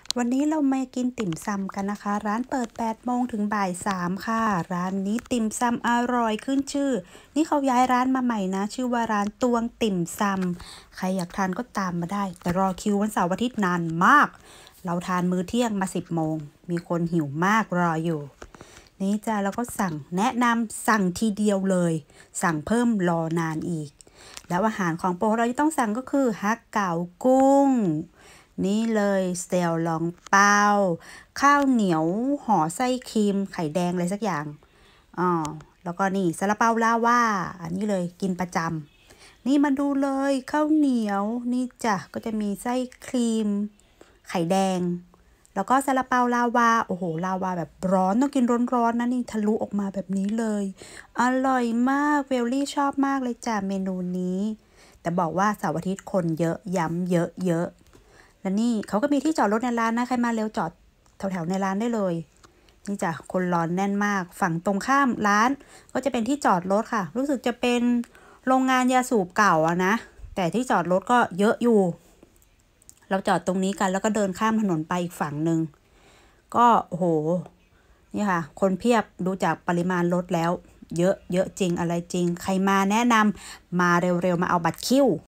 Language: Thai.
วันนี้เรามากินติ่มซำกันนะคะร้านเปิด8โมงถึงบ่าย3ค่ะร้านนี้ติ่มซำอร่อยขึ้นชื่อนี่เขาย้ายร้านมาใหม่นะชื่อว่าร้านตวงติ่มซำใครอยากทานก็ตามมาได้แต่รอคิววันเสาร์อาทิตย์นานมากเราทานมื้อเที่ยงมา10โมงมีคนหิวมากรออยู่นี่จ้าเราก็สั่งแนะนำสั่งทีเดียวเลยสั่งเพิ่มรอนานอีกแล้วอาหารของโปรดเราที่ต้องสั่งก็คือฮักเก๋ากุ้งนี่เลยสเตลลองเปาข้าวเหนียวห่อไส้ครีมไข่แดงอะไรสักอย่างแล้วก็นี่ซาลาเปาลาว่าอันนี้เลยกินประจำนี่มาดูเลยข้าวเหนียวนี่จ้ะก็จะมีไส้ครีมไข่แดงแล้วก็ซาลาเปาลาวาโอ้โหลาวาแบบร้อนต้องกินร้อนๆนะนี่ทะลุออกมาแบบนี้เลยอร่อยมากเวลลี่ชอบมากเลยจ้ะเมนูนี้แต่บอกว่าเสาร์อาทิตย์คนเยอะย้ำเยอะและนี่เขาก็มีที่จอดรถในร้านนะใครมาเร็วจอดแถวๆในร้านได้เลยนี่จ้ะคนรอนแน่นมากฝั่งตรงข้ามร้านก็จะเป็นที่จอดรถค่ะรู้สึกจะเป็นโรงงานยาสูบเก่าอะนะแต่ที่จอดรถก็เยอะอยู่เราจอดตรงนี้กันแล้วก็เดินข้ามถนนไปอีกฝั่งหนึ่งก็โอ้โหนี่ค่ะคนเพียบดูจากปริมาณรถแล้วเยอะจริงอะไรจริงใครมาแนะนำมาเร็วๆมาเอาบัตรคิว